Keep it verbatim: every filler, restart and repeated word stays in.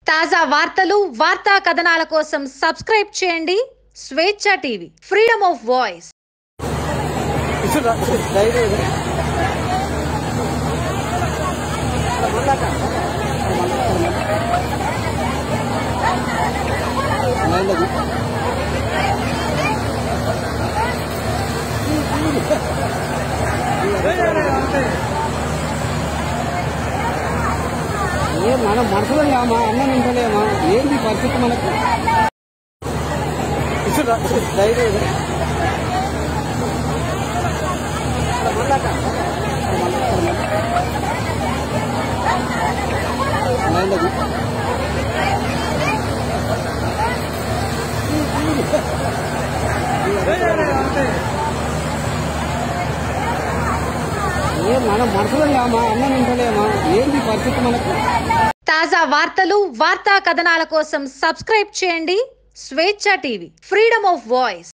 తాజా వార్తలు వార్తా కథనాల కోసం సబ్స్క్రైబ్ చేయండి స్వేచ్ఛ టీవీ ఫ్రీడమ్ ఆఫ్ వాయిస్. మన మనసులేమా అన్నం నింపలేమా ఏంది పరిస్థితి మనకు మన మనసులేమా అన్నం నింపలేమా ఏంది పరిస్థితి మనకు. తాజా వార్తలు వార్తా కథనాల కోసం సబ్స్క్రైబ్ చేయండి స్వేచ్ఛ టీవీ ఫ్రీడమ్ ఆఫ్ వాయిస్.